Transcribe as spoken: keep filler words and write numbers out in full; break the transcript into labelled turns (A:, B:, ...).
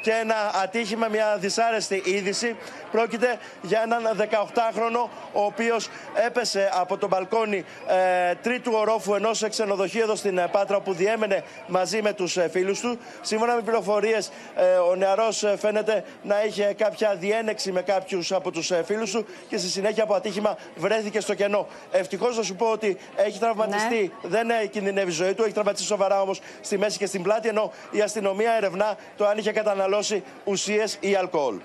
A: και ένα ατύχημα, μια δυσάρεστη είδηση. Πρόκειται για έναν δεκαοκτάχρονο, ο οποίος έπεσε από το μπαλκόνι ε, τρίτου ορόφου ενός ξενοδοχείου εδώ στην Πάτρα, όπου διέμενε μαζί με τους φίλους του. Σύμφωνα με πληροφορίες, ε, ο νεαρός φαίνεται να είχε κάποια διένεξη με κάποιους από τους φίλους του και στη συνέχεια από ατύχημα βρέθηκε στο κενό. Ευτυχώς να σου πω ότι έχει τραυματιστεί, ναι. δεν κινδυνεύει η ζωή του, έχει τραυματιστεί σοβαρά όμως στη μέση και στην πλάτη, ενώ η αστυνομία ερευνά το αν είχε καταναλώσει ουσίες ή αλκοόλ.